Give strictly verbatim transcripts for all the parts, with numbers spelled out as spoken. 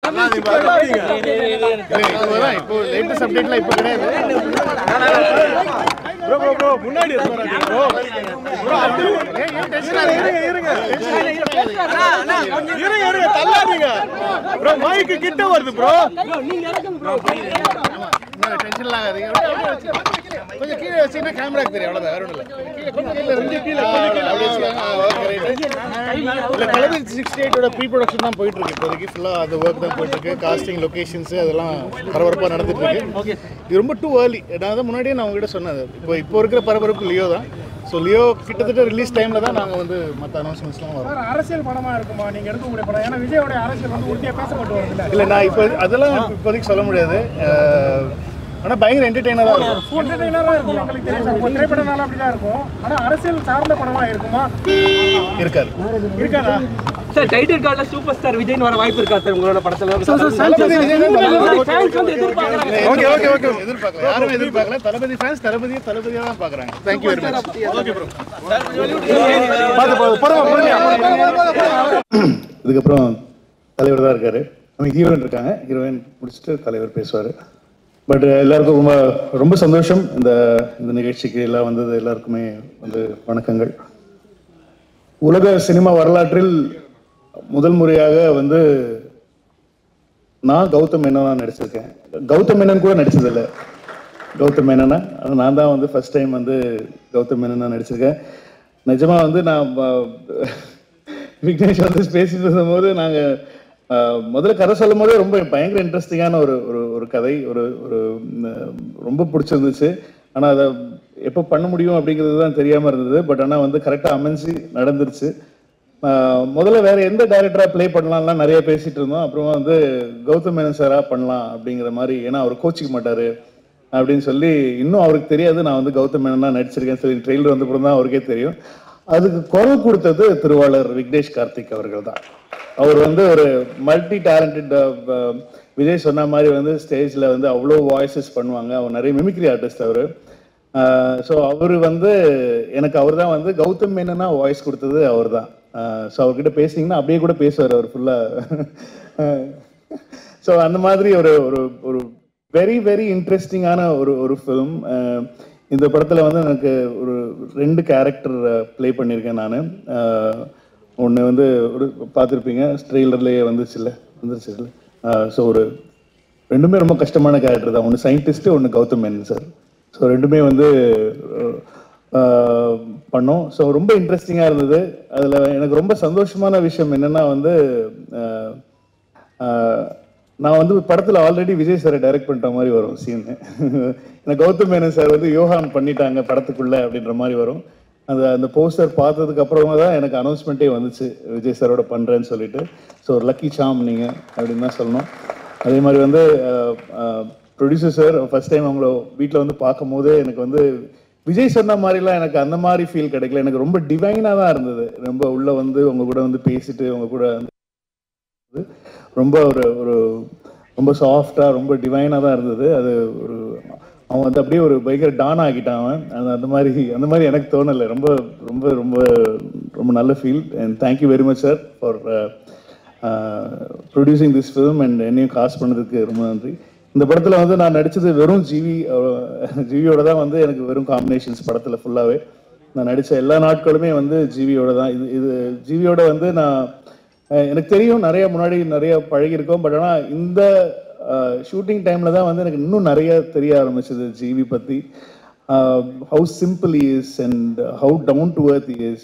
இப்போ லேட்டஸ்ட் அப்டேட்லாம் இப்போ கிடையாது. ப்ரோ ப்ரோ ப்ரோ முன்னாடி வராதீங்க ப்ரோ. ப்ரோ அது ஏன் டென்ஷனா இருங்க இருங்க. இருங்க இருங்க தள்ளாதீங்க. ப்ரோ மைக் கிட்ட வருது ப்ரோ. நீங்க இறங்குங்க ப்ரோ. நான் டென்ஷன் ஆகாதீங்க. கொஞ்சம் கீழ வச்சீங்கன்னா கேமராக்கு தெரியும் அவ்வளவுதான் வேற ஒண்ணும் இல்ல. கீழ கொஞ்சம் கீழ கொஞ்சம் கீழ கொஞ்சம் கீழ ஓகே ரைட். இல்ல தளபதி அறுபத்தி எட்டு ஓட ப்ரீ ப்ரொடக்ஷன் தான் போயிட்டு இருக்கு இப்போதைக்கு. ஃபுல்லா அந்த வர்க் தான் போயிட்டு இருக்கு. காஸ்டிங் லொகேஷன்ஸ் அதெல்லாம் பரபரப்பா நடந்துட்டு இருக்கு. இது ரொம்ப டூ ஏர்லி. நான் தான் முன்னாடியே நான் உங்ககிட்ட சொன்னது. இப்போ இப்போ இருக்கிற பரபரப்பு லியோ தான். ஸோ லியோ கிட்டத்தட்ட ரிலீஸ் டைமில் தான் நாங்கள் வந்து மற்ற அனௌன்ஸ்மெண்ட்ஸ்லாம் வரும். அரசியல் படமாக இருக்குமா நீங்கள் எடுக்கக்கூடிய படம்? ஏன்னா விஜயோட அரசியல் வந்து உறுதியாக பேசப்பட்டு வருது. இல்லை நான் இப்போ அதெல்லாம் இப்போதைக்கு சொல்ல முடியாது. ஆனால் பயங்கர என்டர்டெய்னராக இருக்கும். என்டர்டெய்னராக இருக்கும் உங்களுக்கு தெரியும். திரைப்படனால அப்படி தான் இருக்கும். ஆனால் அரசியல் சார்ந்த படமாக இருக்குமா? இருக்காது. இருக்காதா சார்? டைட்டில் கார்டுல சூப்பர் ஸ்டார் விஜய்னு வர வாய்ப்பு இருக்கா சார் உங்களோட படத்துல? ஓகே ஓகே ஓகே எதிர்பார்க்கல. யாரும் எதிர்பார்க்கல. தளபதி ஃபேன்ஸ் தளபதியை தளபதியாக தான் பார்க்குறாங்க. Thank you very much. Okay bro. இதுக்கப்புறம் தலைவர் தான் இருக்காரு. நம்ம ஹீரோயின் இருக்காங்க. ஹீரோயின் முடிச்சுட்டு தலைவர் பேசுவார். பட் எல்லாருக்கும் ரொம்ப ரொம்ப சந்தோஷம். இந்த இந்த நிகழ்ச்சிக்கு எல்லாம் வந்தது எல்லாருக்குமே வந்து வணக்கங்கள். உலக சினிமா வரலாற்றில் முதல் முறையாக வந்து நான் கௌதம் மேனனா நடிச்சிருக்கேன். கௌதம் மேனன் கூட நடிச்சதில்லை. கௌதம் மேனனா நான் தான் வந்து ஃபர்ஸ்ட் டைம் வந்து கௌதம் மேனனா நடிச்சிருக்கேன். நிஜமாக வந்து நான் விக்னேஷ் வந்து பேசிட்டு இருந்தபோது நாங்கள் முதல்ல கதை சொல்லும் போதே ரொம்ப பயங்கர இன்ட்ரெஸ்டிங்கான ஒரு ஒரு ஒரு கதை ஒரு ஒரு ரொம்ப பிடிச்சிருந்துச்சு. ஆனால் அதை எப்போ பண்ண முடியும் அப்படிங்கிறது தான் தெரியாமல் இருந்தது. பட் ஆனால் வந்து கரெக்டாக அமைஞ்சு நடந்துருச்சு. முதல்ல வேற எந்த டைரக்டராக ப்ளே பண்ணலாம்லாம் நிறைய பேசிட்டு இருந்தோம். அப்புறமா வந்து கௌதம் மேனன் சாராக பண்ணலாம் அப்படிங்கிற மாதிரி. ஏன்னா அவர் கோச்சிக்க மாட்டார் அப்படின்னு சொல்லி இன்னும் அவருக்கு தெரியாது நான் வந்து கௌதம் மேனனா நடிச்சிருக்கேன்னு சொல்லி ட்ரெயிலர் வந்தப்பறம் தான் அவருக்கே தெரியும். அதுக்கு குரல் கொடுத்தது திருவாளர் விக்னேஷ் கார்த்திக் அவர்கள் தான். அவர் வந்து ஒரு மல்டி டேலண்டட். விஜய் சொன்ன மாதிரி வந்து ஸ்டேஜில் வந்து அவ்வளோ வாய்ஸஸ் பண்ணுவாங்க. அவர் நிறைய மிமிக்ரி ஆர்டிஸ்ட் அவர். ஸோ அவர் வந்து எனக்கு அவர் தான் வந்து கௌதம் மேனனா வாய்ஸ் கொடுத்தது அவர் தான். ஸோ அவர்கிட்ட பேசிங்கன்னா அப்படியே கூட பேசுவார் அவர் ஃபுல்லாக. ஸோ அந்த மாதிரி ஒரு ஒரு ஒரு வெரி வெரி இன்ட்ரெஸ்டிங்கான ஒரு ஒரு ஃபிலிம். இந்த படத்தில் வந்து எனக்கு ஒரு ரெண்டு கேரக்டர் ப்ளே பண்ணியிருக்கேன் நான். ஒன்று வந்து ஒரு பார்த்துருப்பீங்க ட்ரெய்லர்லேயே வந்துச்சுல்ல வந்துருச்சுல்ல ஸோ ஒரு ரெண்டுமே ரொம்ப கஷ்டமான கேரக்டர் தான். ஒன்று சயின்டிஸ்ட்டு ஒன்று கௌதம் மேனன் சார். ஸோ ரெண்டுமே வந்து பண்ணோம். ஸோ ரொம்ப இன்ட்ரெஸ்டிங்காக இருந்தது. அதில் எனக்கு ரொம்ப சந்தோஷமான விஷயம் என்னென்னா வந்து நான் வந்து படத்தில் ஆல்ரெடி விஜய் சாரை டைரக்ட் பண்ணிட்ட மாதிரி வரும் சீனு. எனக்கு கௌதம் மேனன் சார் வந்து யோகான் பண்ணிட்டாங்க படத்துக்குள்ளே அப்படின்ற மாதிரி வரும். அந்த அந்த போஸ்டர் பார்த்ததுக்கு அப்புறமா தான் எனக்கு அனௌன்ஸ்மெண்ட்டே வந்துச்சு விஜய் சாரோட பண்ணுறேன்னு சொல்லிட்டு. ஸோ ஒரு லக்கி சாம் நீங்கள் அப்படின்னு தான் சொல்லணும். அதே மாதிரி வந்து ப்ரொடியூசர் சார் ஃபர்ஸ்ட் டைம் அவங்கள வீட்டில் வந்து பார்க்கும் போதே எனக்கு வந்து விஜய் சொன்ன மாதிரிலாம் எனக்கு அந்த மாதிரி ஃபீல் கிடைக்கல. எனக்கு ரொம்ப டிவைனாக தான் இருந்தது. ரொம்ப உள்ளே வந்து உங்க கூட வந்து பேசிட்டு உங்க கூட வந்து ரொம்ப ஒரு ஒரு ரொம்ப சாஃப்டாக ரொம்ப டிவைனாக தான் இருந்தது. அது ஒரு அவன் வந்து அப்படியே ஒரு பயங்கர டான் ஆகிட்டான் அவன். அது அந்த மாதிரி அந்த மாதிரி எனக்கு தோணலை. ரொம்ப ரொம்ப ரொம்ப ரொம்ப நல்ல feel. And thank you very much sir for producing this film and என்னையும் காஸ்ட் பண்ணதுக்கு ரொம்ப நன்றி. இந்த படத்தில் வந்து நான் நடித்தது வெறும் ஜிவி ஜிவியோட தான் வந்து எனக்கு வெறும் காம்பினேஷன்ஸ் படத்தில் ஃபுல்லாகவே. நான் நடித்த எல்லா நாட்களுமே வந்து ஜிவியோட தான். இது இது ஜிவியோட வந்து நான் எனக்கு தெரியும் நிறைய முன்னாடி நிறைய பழகியிருக்கோம். பட் ஆனால் இந்த ஷூட்டிங் டைமில் தான் வந்து எனக்கு இன்னும் நிறைய தெரிய ஆரம்பிச்சது ஜிவி பற்றி. How simple is and how down to earth is.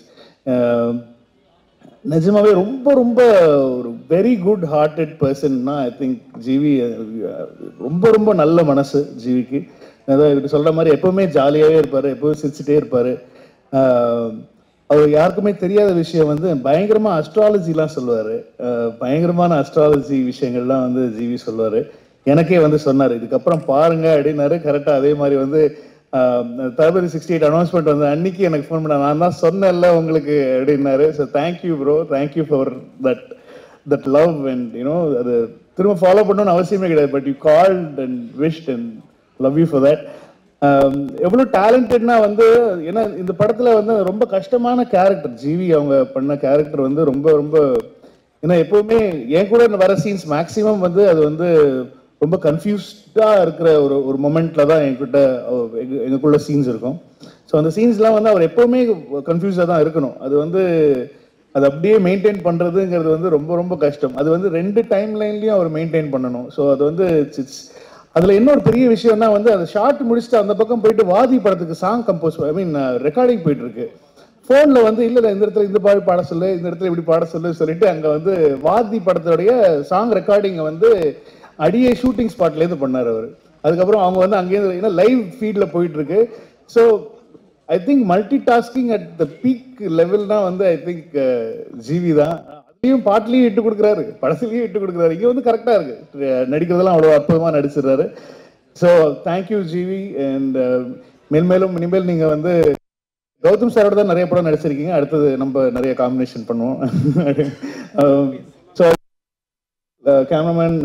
நிஜமாவே ரொம்ப ரொம்ப ஒரு வெரி குட் ஹார்ட்டட் பர்சன்னா ஐ திங்க் ஜிவி. ரொம்ப ரொம்ப நல்ல மனசு ஜிவிக்கு. அதாவது இவர் சொல்கிற மாதிரி எப்போவுமே ஜாலியாகவே இருப்பார், எப்போவும் சிரிச்சுட்டே இருப்பார். அவர் யாருக்குமே தெரியாத விஷயம் வந்து பயங்கரமாக அஸ்ட்ராலஜிலாம் சொல்லுவார். பயங்கரமான அஸ்ட்ராலஜி விஷயங்கள்லாம் வந்து ஜிவி சொல்லுவார். எனக்கே வந்து சொன்னார் இதுக்கப்புறம் பாருங்க அப்படின்னாரு. கரெக்டாக அதே மாதிரி வந்து தளபதி சிக்ஸ்டி எயிட் அனௌன்ஸ்மெண்ட் வந்து அன்னைக்கு எனக்கு ஃபோன் பண்ண நான் தான் சொன்னேன்ல உங்களுக்கு அப்படின்னாரு. So thank you bro, thank you for that that love and you know அது திரும்ப ஃபாலோ பண்ணணும்னு அவசியமே கிடையாது. But you called and wish and love you for that. எவ்வளோ டேலண்டட்னா வந்து ஏன்னா இந்த படத்தில் வந்து ரொம்ப கஷ்டமான கேரக்டர் ஜிவி அவங்க பண்ண கேரக்டர் வந்து ரொம்ப ரொம்ப ஏன்னா எப்பவுமே என் கூட வர சீன்ஸ் மேக்ஸிமம் வந்து அது வந்து ரொம்ப கன்ஃபியூஸ்டா இருக்கிற ஒரு ஒரு மொமெண்ட்ல தான் என்கிட்ட எங்க- எங்களுக்குள்ள சீன்ஸ் இருக்கும். ஸோ அந்த சீன்ஸ்லாம் வந்து அவர் எப்பவுமே கன்ஃபியூஸாக தான் இருக்கணும். அது வந்து அது அப்படியே மெயின்டைன் பண்றதுங்கிறது வந்து ரொம்ப ரொம்ப கஷ்டம். அது வந்து ரெண்டு டைம் லைன்லயும் அவர் மெயின்டைன் பண்ணணும். ஸோ அது வந்து it's- அதுல என்ன ஒரு பெரிய விஷயம்னா வந்து அந்த ஷார்ட் முடிச்சுட்டு அந்த பக்கம் போயிட்டு வாதி படத்துக்கு song compose I mean recording போயிட்டு இருக்கு. ஃபோன்ல வந்து இல்ல இல்ல, இந்த இடத்துல இந்த பாடி பாட சொல்லு, இந்த இடத்துல இப்படி பாட சொல்லு சொல்லிட்டு அங்க வந்து வாதி படத்துடைய சாங் ரெக்கார்டிங் வந்து அடியே ஷூட்டிங் ஸ்பாட்ல இருந்து பண்ணாரு அவர். அதுக்கப்புறம் அவங்க வந்து அங்கேயிருந்து ஏன்னா லைவ் ஃபீட்ல போயிட்டு இருக்கு. So I think multi tasking at the peak லெவல்னா வந்து ஐ திங்க் ஜிவி தான். அதுலயும் பாட்டுலயும் இட்டு கொடுக்குறாரு, படத்துலயும் இட்டு கொடுக்குறாரு. இங்க வந்து கரெக்டா இருக்கு, நடிக்கிறதெல்லாம் அவ்வளவு அற்புதமா நடிச்சிடுறாரு. So thank you GV. அண்ட் மேல்மேலும் இனிமேல் நீங்க வந்து கௌதம் சாரோட தான் நிறைய படம் நடிச்சிருக்கீங்க. அடுத்தது நம்ம நிறைய காம்பினேஷன் பண்ணுவோம். ஸோ கேமராமேன்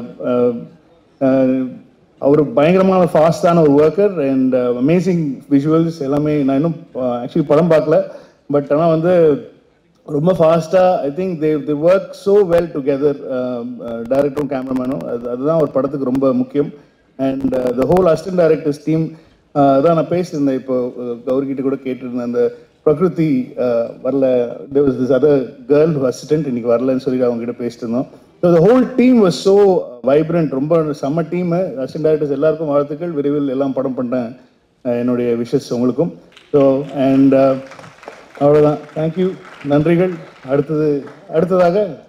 அவர் பயங்கரமான ஃபாஸ்டான ஒரு ஒர்க்கர் அண்ட் அமேசிங் விஷுவல்ஸ் எல்லாமே. நான் இன்னும் ஆக்சுவலி படம் பார்க்கல, பட் ஆனால் வந்து ரொம்ப ஃபாஸ்ட்டாக I think they they work so well together, டைரக்டரும் கேமராமேனும். அது அதுதான் ஒரு படத்துக்கு ரொம்ப முக்கியம். And the whole assistant directors team அதான் நான் பேசியிருந்தேன் இப்போ கௌரிகிட்ட கூட கேட்டிருந்தேன். அந்த பிரகிருதி வரல, there was this other girl who assistant இன்னைக்கு வரலன்னு சொல்லி அவங்க கிட்ட பேசிட்டு இருந்தோம். So the whole team was so vibrant, ரொம்ப செம்ம டீம். அசிஸ்டன்ட் டைரக்டர்ஸ் எல்லாருக்கும் வாழ்த்துக்கள். விரைவில் எல்லாம் படம் பண்ணேன். என்னுடைய விஷஸ் உங்களுக்கும். ஸோ அண்ட் அவ்வளோதான், தேங்க்யூ, நன்றிகள். அடுத்தது அடுத்ததாக